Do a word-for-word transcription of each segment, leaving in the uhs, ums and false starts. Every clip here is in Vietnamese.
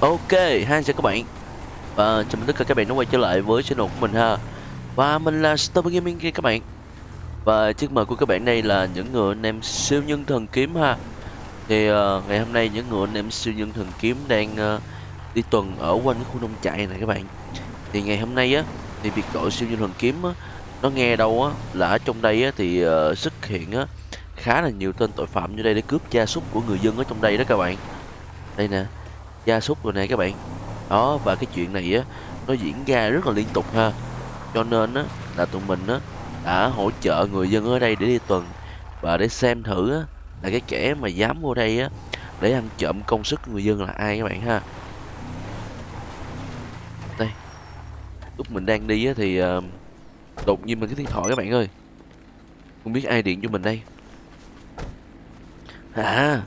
Ok, hai chào các bạn. Và chào mừng tất cả các bạn đã quay trở lại với channel của mình ha. Và mình là Stubber Gaming kia các bạn. Và chiếc mời của các bạn đây là những người anh em siêu nhân thần kiếm ha. Thì uh, ngày hôm nay những người anh em siêu nhân thần kiếm đang uh, đi tuần ở quanh cái khu nông trại này các bạn. Thì ngày hôm nay á thì biệt đội siêu nhân thần kiếm á, nó nghe đâu á là ở trong đây á thì uh, xuất hiện á khá là nhiều tên tội phạm như đây để cướp gia súc của người dân ở trong đây đó các bạn. Đây nè, gia súc rồi này các bạn. Đó, và cái chuyện này á nó diễn ra rất là liên tục ha, cho nên á là tụi mình á đã hỗ trợ người dân ở đây để đi tuần và để xem thử á là cái kẻ mà dám vô đây á để ăn trộm công sức người dân là ai các bạn ha. Đây, lúc mình đang đi á thì uh, đột nhiên mình cái điện thoại các bạn ơi, không biết ai điện cho mình đây. À,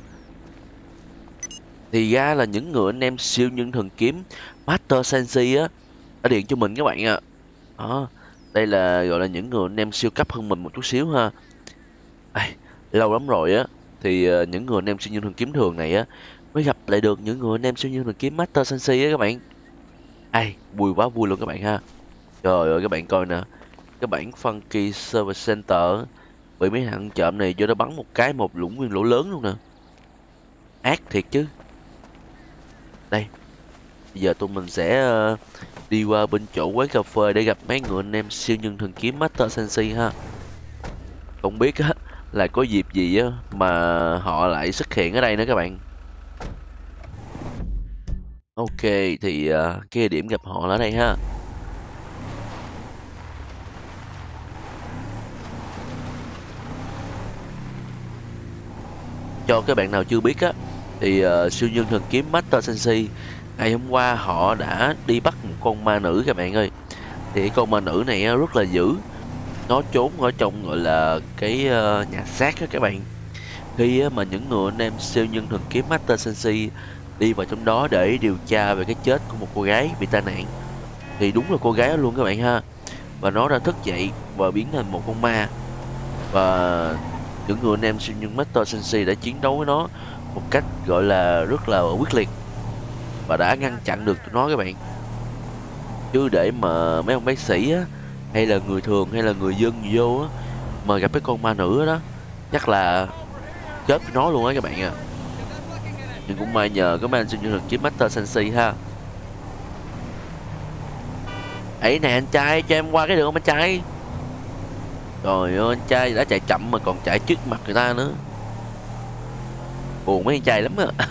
thì ra là những người anh em siêu nhân thần kiếm Master Sensei á đã điện cho mình các bạn ạ. Đó, đây là gọi là những người anh em siêu cấp hơn mình một chút xíu ha. Ai, lâu lắm rồi á thì uh, những người anh em siêu nhân thần kiếm thường này á mới gặp lại được những người anh em siêu nhân thần kiếm Master Sensei á các bạn. Ai, vui quá vui luôn các bạn ha. Trời ơi các bạn coi nè, cái bản Funky Service Center bị mấy thằng trộm này cho nó bắn một cái một lũng nguyên lỗ lớn luôn nè. Ác thiệt chứ. Đây, bây giờ tụi mình sẽ uh, đi qua bên chỗ quán cà phê để gặp mấy người anh em siêu nhân thần kiếm Master Sensei ha. Không biết á là có dịp gì á mà họ lại xuất hiện ở đây nữa các bạn. Ok, thì uh, cái địa điểm gặp họ là ở đây ha. Cho các bạn nào chưa biết á thì uh, siêu nhân thần kiếm Master Sensei ngày hôm qua họ đã đi bắt một con ma nữ các bạn ơi. Thì cái con ma nữ này á, rất là dữ. Nó trốn ở trong gọi là cái uh, nhà xác á các bạn. Khi á, mà những người anh em siêu nhân thần kiếm Master Sensei đi vào trong đó để điều tra về cái chết của một cô gái bị tai nạn, thì đúng là cô gái đó luôn các bạn ha. Và nó đã thức dậy và biến thành một con ma. Và những người anh em siêu nhân Master Sensei đã chiến đấu với nó một cách gọi là rất là quyết liệt và đã ngăn chặn được tụi nó các bạn. Chứ để mà mấy ông bác sĩ á, hay là người thường hay là người dân gì vô á mà gặp cái con ma nữ đó chắc là chết với nó luôn á các bạn à. Nhưng cũng may nhờ có mấy anh siêu nhân thần kiếm Master Sensei ha. Ấy nè anh trai, cho em qua cái đường anh trai. Trời ơi, anh trai đã chạy chậm mà còn chạy trước mặt người ta nữa. Buồn mấy anh trai lắm á.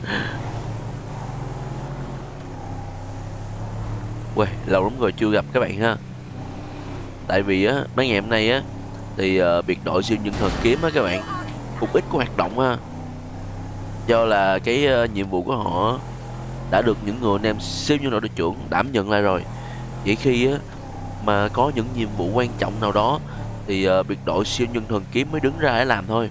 Uầy, lâu lắm rồi chưa gặp các bạn ha. Tại vì á, mấy ngày hôm nay á thì uh, biệt đội siêu nhân thần kiếm á các bạn cũng ít có hoạt động ha. Do là cái uh, nhiệm vụ của họ đã được những người anh em siêu nhân đội đội trưởng đảm nhận lại rồi. Chỉ khi á mà có những nhiệm vụ quan trọng nào đó thì uh, biệt đội siêu nhân thần kiếm mới đứng ra để làm thôi.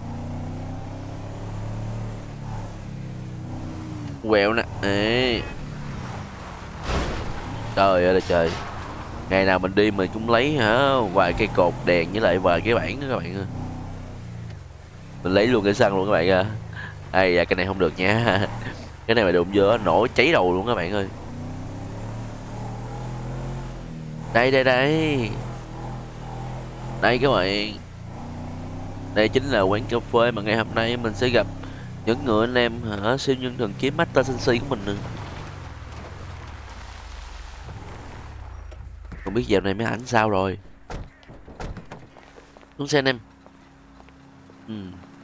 Quẹo nè. Ê. Trời ơi là trời. Ngày nào mình đi mình cũng lấy hả vài cây cột đèn với lại vài cái bảng nữa các bạn ơi. Mình lấy luôn cái xăng luôn các bạn à. Ai da, cái này không được nha. Cái này mà đụng vô nổ cháy đầu luôn các bạn ơi. Đây đây đây. Đây các bạn. Đây chính là quán cà phê mà ngày hôm nay mình sẽ gặp những người anh em hả siêu nhân thần kiếm Master Sensei của mình nè. Không biết dạo này mấy ảnh sao rồi. Xuống xe anh em. Ừ.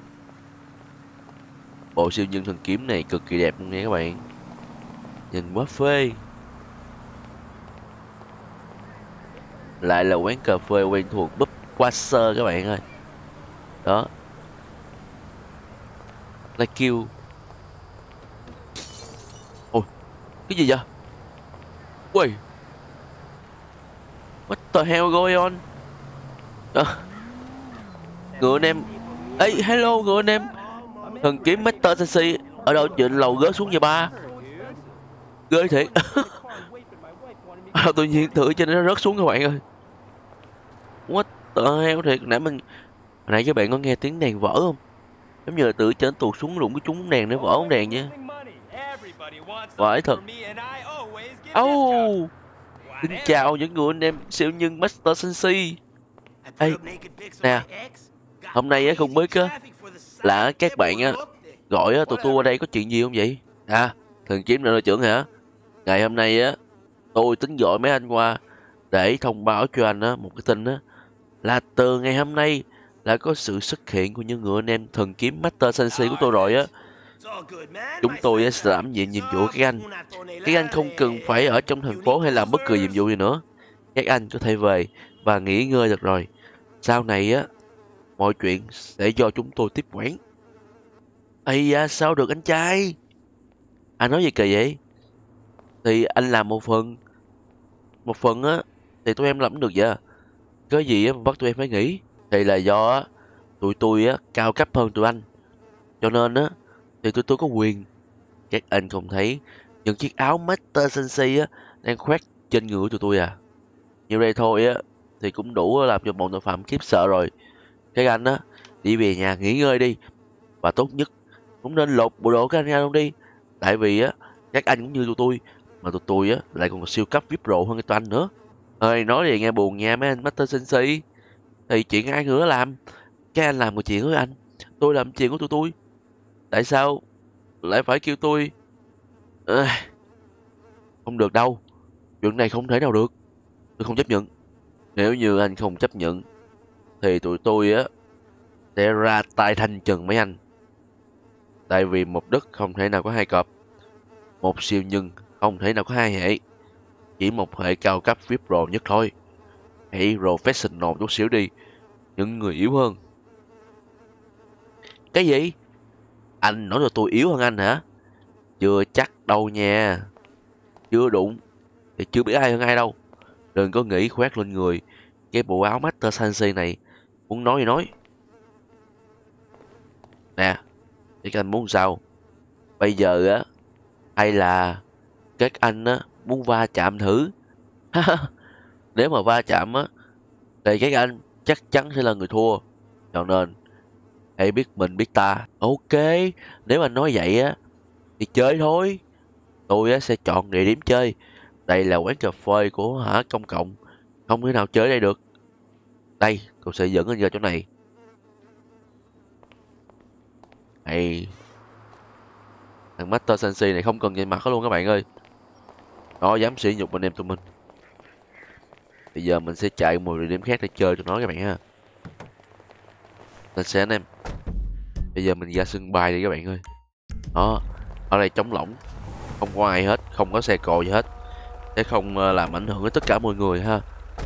Bộ siêu nhân thần kiếm này cực kỳ đẹp luôn nha các bạn. Nhìn quá phê. Lại là quán cà phê quen thuộc Búp Quasar các bạn ơi. Đó. Like kêu. Ôi, cái gì vậy? Ui. What the hell going on? Đó. Người anh em. Ê, hello người anh em. Thần kiếm Master Sensei ở đâu trên lầu rớt xuống vậy ba? Ghê thiệt. À, tự nhiên thử cho nó rớt xuống các bạn ơi. What the hell thiệt. Nãy mình nãy các bạn có nghe tiếng đèn vỡ không? Giống như là tự trên tuột xuống đụng cái trúng đèn để vỡ bóng đèn nha. Vãi thật. Oh, xin chào những người anh em siêu nhân Master Sensei. Ê, nè, hôm nay á không biết á là các bạn á gọi á tụi tôi qua đây có chuyện gì không vậy? À, thần kiếm đội trưởng hả? Ngày hôm nay á tôi tính gọi mấy anh qua để thông báo cho anh á một cái tin á là từ ngày hôm nay là có sự xuất hiện của những người anh em thần kiếm Master Sensei của tôi rồi á. Chúng tôi á sẽ đảm nhiệm nhiệm vụ các anh. Các anh không cần phải ở trong thành phố hay làm bất cứ nhiệm vụ gì nữa. Các anh có thể về và nghỉ ngơi được rồi. Sau này á, mọi chuyện sẽ do chúng tôi tiếp quản. Ây da, sao được anh trai? Anh nói gì kỳ vậy? Thì anh làm một phần. Một phần á, thì tụi em làm cũng được vậy. Có gì á mà bắt tụi em phải nghỉ. Thì là do á, tụi tôi á, cao cấp hơn tụi anh. Cho nên á, thì tụi tôi có quyền. Các anh không thấy những chiếc áo Master Sensei á, đang khoác trên người của tụi tôi à. Như đây thôi á, thì cũng đủ làm cho bọn tội phạm khiếp sợ rồi. Các anh á, đi về nhà nghỉ ngơi đi. Và tốt nhất, cũng nên lột bộ đồ các anh ra luôn đi. Tại vì á, các anh cũng như tụi tôi. Mà tụi tôi á, lại còn siêu cấp vê i pê Pro hơn cái tụi anh nữa. Ơi, nói thì nghe buồn nha mấy anh Master Sensei. Thì chuyện ai nữa làm. Các anh làm một chuyện với anh. Tôi làm chuyện của tụi tôi. Tại sao lại phải kêu tôi? À, không được đâu. Chuyện này không thể nào được. Tôi không chấp nhận. Nếu như anh không chấp nhận thì tụi tôi á sẽ ra tay thanh trừng mấy anh. Tại vì một đất không thể nào có hai cọp. Một siêu nhân không thể nào có hai hệ. Chỉ một hệ cao cấp vê i pê Pro nhất thôi. Hãy professional chút xíu đi. Những người yếu hơn. Cái gì? Anh nói là tôi yếu hơn anh hả? Chưa chắc đâu nha. Chưa đụng thì chưa biết ai hơn ai đâu. Đừng có nghĩ khoét lên người cái bộ áo Master Sensei này. Muốn nói thì nói. Nè, thì các anh muốn sao? Bây giờ á, hay là các anh á muốn va chạm thử? Nếu mà va chạm á, thì các anh chắc chắn sẽ là người thua. Cho nên, hãy biết mình biết ta. Ok, nếu mà nói vậy á, thì chơi thôi. Tôi á sẽ chọn địa điểm chơi. Đây là quán cà phê của hả công cộng. Không thể nào chơi đây được. Đây, tôi sẽ dẫn anh ra chỗ này. Hay, thằng Master Sensei này không cần nhìn mặt luôn các bạn ơi. Nó dám sỉ nhục anh em tụi mình. Bây giờ mình sẽ chạy một địa điểm khác để chơi cho nó các bạn ha. Nên sẽ anh em. Bây giờ mình ra sân bay đi các bạn ơi. Đó, ở đây trống lỏng. Không có ai hết, không có xe cộ gì hết. Sẽ không làm ảnh hưởng đến tất cả mọi người ha.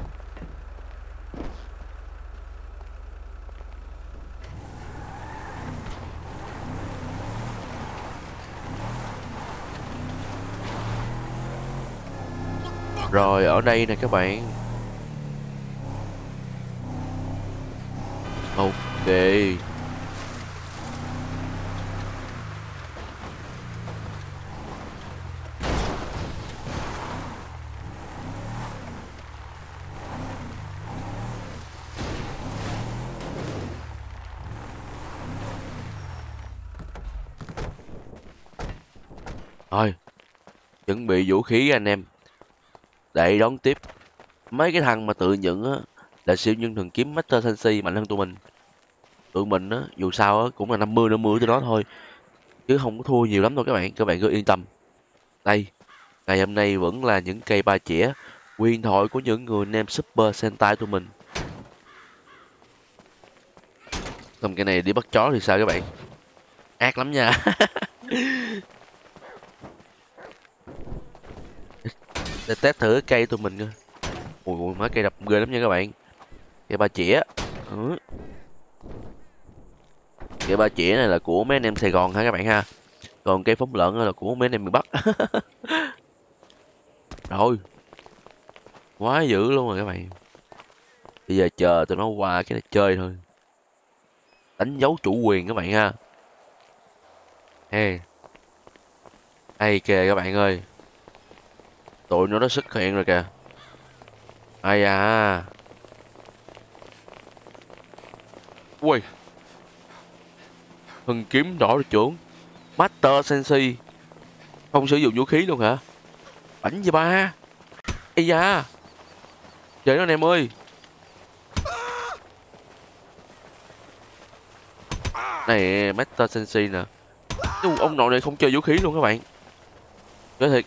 Rồi ở đây nè các bạn. Ok. Thôi, chuẩn bị vũ khí anh em. Để đón tiếp mấy cái thằng mà tự nhận á là siêu nhân thần kiếm Master Sensei mạnh hơn tụi mình. Tụi mình á, dù sao á cũng là năm mươi năm mươi cho nó thôi. Chứ không có thua nhiều lắm đâu các bạn, các bạn cứ yên tâm. Đây, ngày hôm nay vẫn là những cây ba chĩa, huyền thoại của những người anh em Super Sentai tụi mình. Xong cái này đi bắt chó thì sao các bạn? Ác lắm nha. Để test thử cái cây tụi mình coi. Ui ui má cây đập ghê lắm nha các bạn. Cây ba chĩa. Ừ. Cây ba chĩa này là của mấy anh em Sài Gòn ha các bạn ha. Còn cây phóng lợn là của mấy anh em miền Bắc. Rồi. Quá dữ luôn rồi các bạn. Bây giờ chờ tụi nó qua cái này chơi thôi. Đánh dấu chủ quyền các bạn ha. Hey. Hay kìa các bạn ơi. Tụi nó đã xuất hiện rồi kìa. Ai à. Ui. Thần kiếm đỏ trưởng Master Sensei. Không sử dụng vũ khí luôn hả? Bảnh gì ba? Ây da, trời nó anh em ơi. Này Master Sensei nè. Ui, ông nội này không chơi vũ khí luôn các bạn. Chơi thiệt.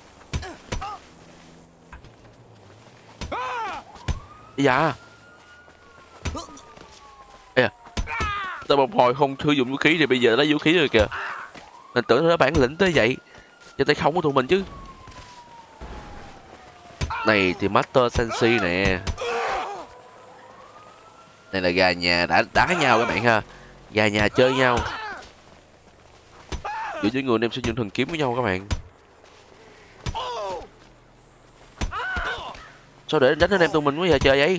Ây da. Ây da. Tao một hồi không sử dụng vũ khí thì bây giờ lấy vũ khí rồi kìa. Mình tưởng nó bản lĩnh tới vậy. Cho tay không của tụi mình chứ. Này thì Master Sensei nè. Này là gà nhà đã đá nhau các bạn ha. Gà nhà chơi nhau. Giữa những người anh em sử dụng thần kiếm với nhau các bạn. Sao để đánh anh em tụi mình quá giờ chơi vậy?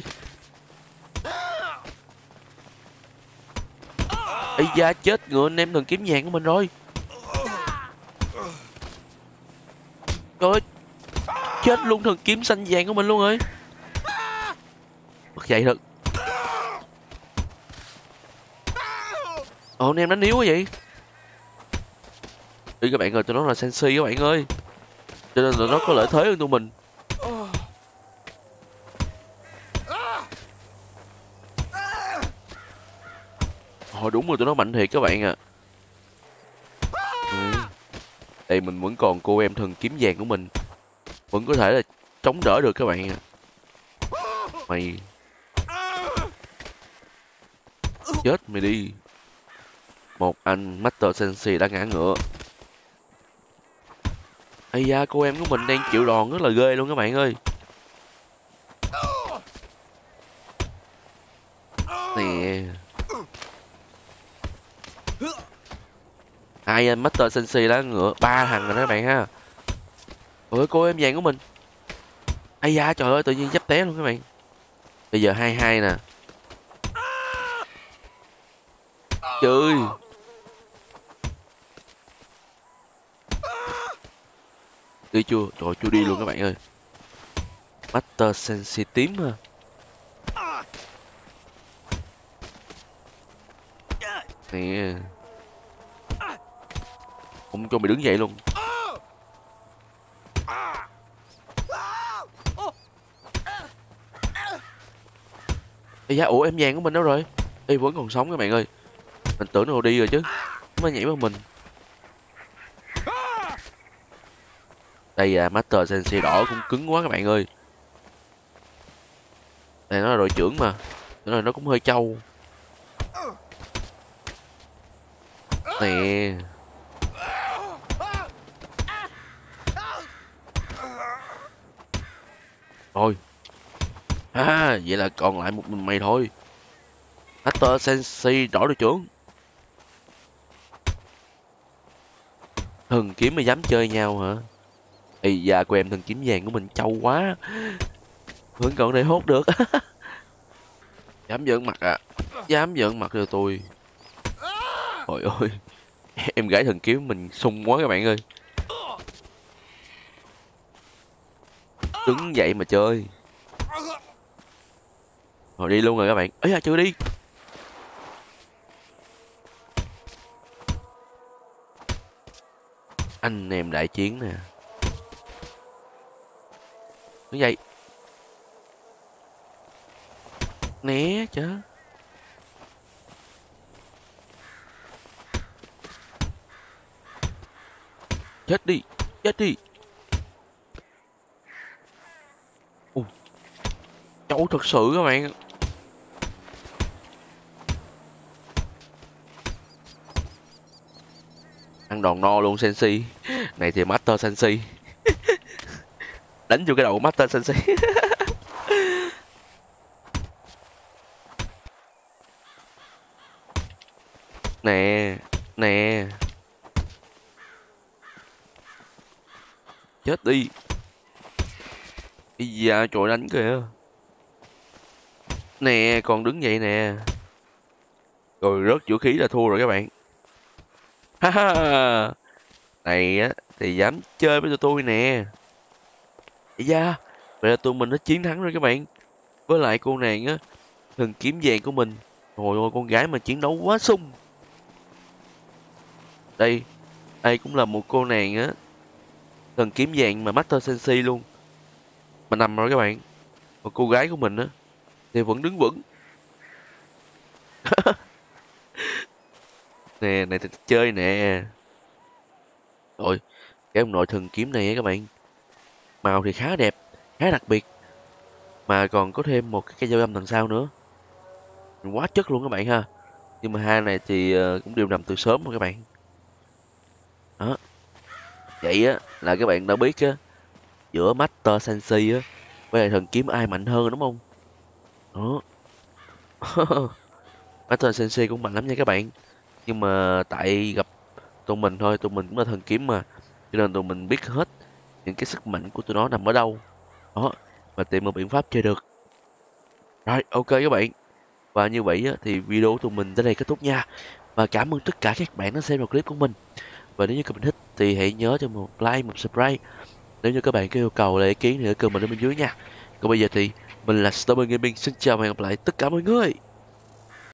Ây da, chết người anh em thần kiếm vàng của mình rồi. Trời ơi, chết luôn thần kiếm xanh vàng của mình luôn rồi. Mất dậy thật. Ồ, anh em đánh yếu quá vậy. Đi các bạn ơi, tụi nó là Sensei các bạn ơi. Cho nên là nó có lợi thế hơn tụi mình. Ồ đúng rồi, tụi nó mạnh thiệt các bạn ạ. À. Ừ. Đây mình vẫn còn cô em thần kiếm vàng của mình. Vẫn có thể là chống đỡ được các bạn ạ. À. Mày chết mày đi. Một anh Master Sensei đã ngã ngựa. Ây da, cô em của mình đang chịu đòn rất là ghê luôn các bạn ơi. Nè. Hai anh Master Sensei đã ngựa. Ba thằng rồi đó các bạn ha. Ôi cô em vàng của mình. Ây da, trời ơi, tự nhiên dấp té luôn các bạn. Bây giờ hai hai nè. Trời. Đi chưa? Trời, chưa đi luôn các bạn ơi. Master Sensei tím ha. Nè. Không cho mày đứng dậy luôn. Ê da, ủa em vàng của mình đâu rồi? Ê, vẫn còn sống các bạn ơi. Mình tưởng nó đi rồi chứ. Nó mới nhảy vào mình. Đây à, Master Sensei đỏ cũng cứng quá các bạn ơi. Đây nó là đội trưởng mà. Cho nên nó cũng hơi trâu. Nè. Rồi. À, vậy là còn lại một mình mày thôi. Master Sensei đỏ đội trưởng. Thần kiếm mà dám chơi nhau hả? Ây da, của em thần kiếm vàng của mình trâu quá. Vẫn còn để hốt được. Dám giỡn mặt à? Dám giỡn mặt rồi tôi. Trời ơi. Em gái thần kiếm mình sung quá các bạn ơi. Đứng dậy mà chơi. Rồi đi luôn rồi các bạn. Ấy à, chưa đi. Anh em đại chiến nè. Đứng dậy. Né chứ. Chết đi. Chết đi. Ui. Châu thật sự các bạn. Ăn đòn no luôn Sensei. Này thì Master Sensei. Đánh vô cái đầu Master Sensei. Nè. Nè. Chết đi. Ây da, trời đánh kìa. Nè, còn đứng vậy nè. Rồi rớt vũ khí là thua rồi các bạn. Ha ha. Này á thì dám chơi với tụi tôi nè. Ây da, vậy là tụi mình đã chiến thắng rồi các bạn. Với lại cô nàng á, thần kiếm vàng của mình. Trời ơi, con gái mà chiến đấu quá sung. Đây, đây cũng là một cô nàng á. thần kiếm vàng mà Master Sensei luôn. Mà nằm rồi các bạn. Còn cô gái của mình á thì vẫn đứng vững. Nè, này thì chơi nè. Rồi, cái ông nội thần kiếm này á các bạn. Màu thì khá đẹp, khá đặc biệt. Mà còn có thêm một cái cây dao găm đằng sau nữa. Quá chất luôn các bạn ha. Nhưng mà hai này thì ờ, cũng đều nằm từ sớm rồi các bạn. Đó. Vậy á là các bạn đã biết á, giữa Master Sensei á với lại thần kiếm ai mạnh hơn đúng không? Đó. Master Sensei cũng mạnh lắm nha các bạn. Nhưng mà tại gặp tụi mình thôi, tụi mình cũng là thần kiếm mà. Cho nên tụi mình biết hết những cái sức mạnh của tụi nó nằm ở đâu. Đó. Và tìm một biện pháp chơi được. Rồi, ok các bạn. Và như vậy á, thì video của tụi mình tới đây kết thúc nha. Và cảm ơn tất cả các bạn đã xem vào clip của mình. Và nếu như các bạn thích thì hãy nhớ cho một like, một subscribe. Nếu như các bạn có yêu cầu hay ý kiến thì hãy comment ở bên dưới nha. Còn bây giờ thì mình là Starboy Gaming, xin chào và hẹn gặp lại tất cả mọi người.